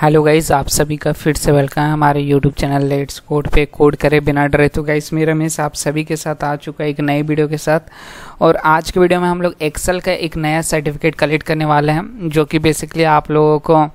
Hello guys, आप सभी का फिर से वेलकम है हमारे यूट्यूब चैनल लेट्स कोड पे। कोड करे बिना डरे। तो गाइस, मैं रमेश आप सभी के साथ आ चुका है एक नई वीडियो के साथ। और आज के वीडियो में हम लोग एक्सेल का एक नया सर्टिफिकेट कलेक्ट करने वाले हैं, जो कि बेसिकली आप लोगों को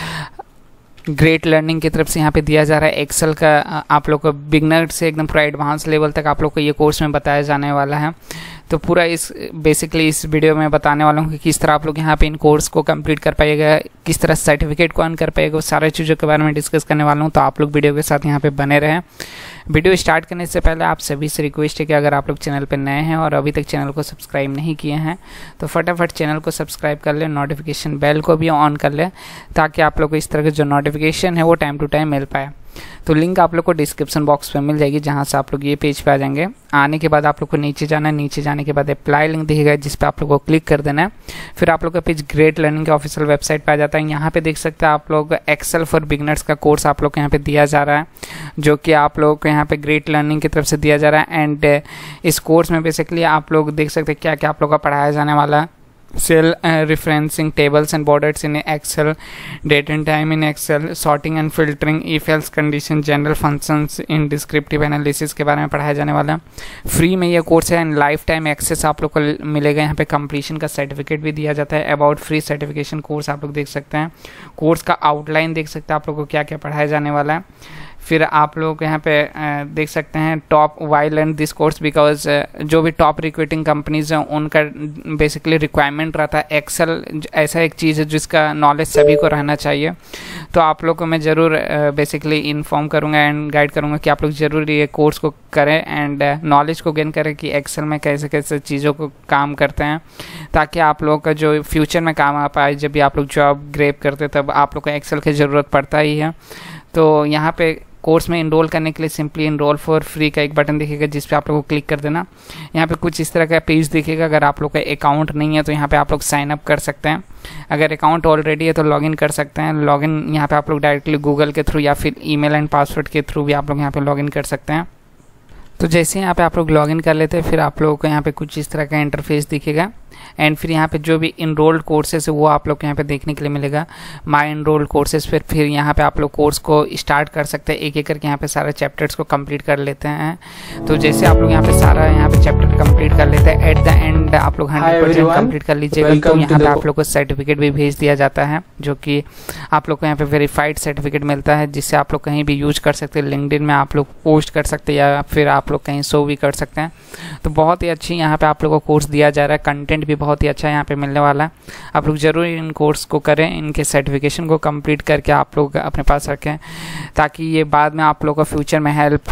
ग्रेट लर्निंग की तरफ से यहाँ पे दिया जा रहा है। एक्सेल का आप लोग को बिगनर से एकदम पूरा एडवांस लेवल तक आप लोग को ये कोर्स में बताया जाने वाला है। तो पूरा इस वीडियो में बताने वाला हूँ कि किस तरह आप लोग यहाँ पे इन कोर्स को कंप्लीट कर पाइएगा, किस तरह सर्टिफिकेट को अर्न कर पाएगा, वो सारे चीज़ों के बारे में डिस्कस करने वाला हूँ। तो आप लोग वीडियो के साथ यहाँ पे बने रहें। वीडियो स्टार्ट करने से पहले आप सभी से रिक्वेस्ट है कि अगर आप लोग चैनल पर नए हैं और अभी तक चैनल को सब्सक्राइब नहीं किए हैं तो फटाफट चैनल को सब्सक्राइब कर लें, नोटिफिकेशन बेल को भी ऑन कर लें, ताकि आप लोग को इस तरह के जो नोटिफिकेशन है वो टाइम टू टाइम मिल पाए। तो लिंक आप लोग को डिस्क्रिप्शन बॉक्स पे मिल जाएगी, जहां से आप लोग ये पेज पे आ जाएंगे। आने के बाद आप लोग को नीचे जाना है, नीचे जाने के बाद अप्लाई लिंक दिखेगा जिस पे आप लोग को क्लिक कर देना है। फिर आप लोग का पेज ग्रेट लर्निंग के ऑफिशियल वेबसाइट पे आ जाता है। यहाँ पे देख सकते हैं आप लोग एक्सेल फॉर बिगनर्स का कोर्स आप लोग को यहाँ पे दिया जा रहा है, जो कि आप लोग को यहाँ पे ग्रेट लर्निंग की तरफ से दिया जा रहा है। एंड इस कोर्स में बेसिकली आप लोग देख सकते हैं क्या क्या आप लोग का पढ़ाया जाने वाला है। Cell referencing, tables and borders in Excel, date and time in Excel, sorting and filtering, if else condition, general functions in descriptive analysis के बारे में पढ़ाया जाने वाला है। फ्री में ये कोर्स है एंड लाइफ टाइम एक्सेस आप लोग को मिलेगा। यहाँ पे कंप्लीशन का सर्टिफिकेट भी दिया जाता है। अबाउट फ्री सर्टिफिकेशन कोर्स आप लोग देख सकते हैं। कोर्स का आउटलाइन देख सकते हैं आप लोग को क्या क्या पढ़ाया जाने वाला है। फिर आप लोग यहाँ पे देख सकते हैं top why learn this course because जो भी टॉप रिक्रूटिंग कंपनीज हैं उनका बेसिकली रिक्वायरमेंट रहता है। एक्सेल ऐसा एक चीज़ है जिसका नॉलेज सभी को रहना चाहिए। तो आप लोग को मैं ज़रूर बेसिकली इन्फॉर्म करूँगा एंड गाइड करूँगा कि आप लोग ज़रूर ये कोर्स को करें एंड नॉलेज को गेन करें कि एक्सेल में कैसे कैसे चीज़ों को काम करते हैं, ताकि आप लोग का जो फ्यूचर में काम आ पाए। जब भी आप लोग जॉब ग्रैब करते तब आप लोग को एक्सेल की ज़रूरत पड़ता ही है। तो यहाँ पे कोर्स में इनरोल करने के लिए सिंपली इनरोल फॉर फ्री का एक बटन दिखेगा जिस पे आप लोग को क्लिक कर देना। यहाँ पे कुछ इस तरह का पेज दिखेगा। अगर आप लोग का अकाउंट नहीं है तो यहाँ पे आप लोग साइन अप कर सकते हैं। अगर अकाउंट ऑलरेडी है तो लॉगिन कर सकते हैं। लॉगिन यहाँ पे आप लोग डायरेक्टली गूगल के थ्रू या फिर ईमेल एंड पासवर्ड के थ्रू भी आप लोग यहाँ पे लॉगिन कर सकते हैं। तो जैसे यहाँ पे आप लोग लॉगिन कर लेते हैं, फिर आप लोगों को यहाँ पे कुछ इस तरह का इंटरफेस दिखेगा। एंड फिर यहाँ पे जो भी इनरोल्ड कोर्सेस है वो आप लोग को यहाँ पे देखने के लिए मिलेगा। माई इनरोल्ड कोर्सेस पे फिर यहाँ पे आप लोग कोर्स को स्टार्ट कर सकते हैं। एक एक करके यहाँ पे सारे चैप्टर्स को कंप्लीट कर लेते हैं। तो जैसे आप लोग यहाँ पे सारा यहाँ पे चैप्टर कंप्लीट कर लेते हैं, एट द एंड आप लोग 100% कंप्लीट कर लीजिएगा। तो यहाँ पे आप लोग को सर्टिफिकेट भी भेज दिया जाता है, जो कि आप लोग को यहाँ पे वेरीफाइड सर्टिफिकेट मिलता है, जिससे आप लोग कहीं भी यूज कर सकते हैं। लिंक्डइन में आप लोग पोस्ट कर सकते हैं या फिर आप लोग कहीं शो भी कर सकते हैं। तो बहुत ही अच्छी यहाँ पे आप लोग को कोर्स दिया जा रहा है। कंटेंट भी बहुत ही अच्छा यहाँ पे मिलने वाला है। आप लोग जरूर इन कोर्स को करें, इनके सर्टिफिकेशन को कंप्लीट करके आप लोग अपने पास रखें, ताकि ये बाद में आप लोग को फ्यूचर में हेल्प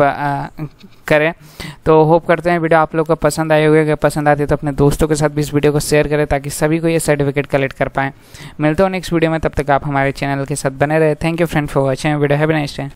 करें। तो होप करते हैं वीडियो आप लोग को पसंद आए होंगे। अगर पसंद आती है तो अपने दोस्तों के साथ भी इस वीडियो को शेयर करें, ताकि सभी को ये सर्टिफिकेट कलेक्ट कर पाएँ। मिलते हो नेक्स्ट वीडियो में, तब तक आप हमारे चैनल के साथ बने रहे। Thank you friend for watching video. Have a nice day.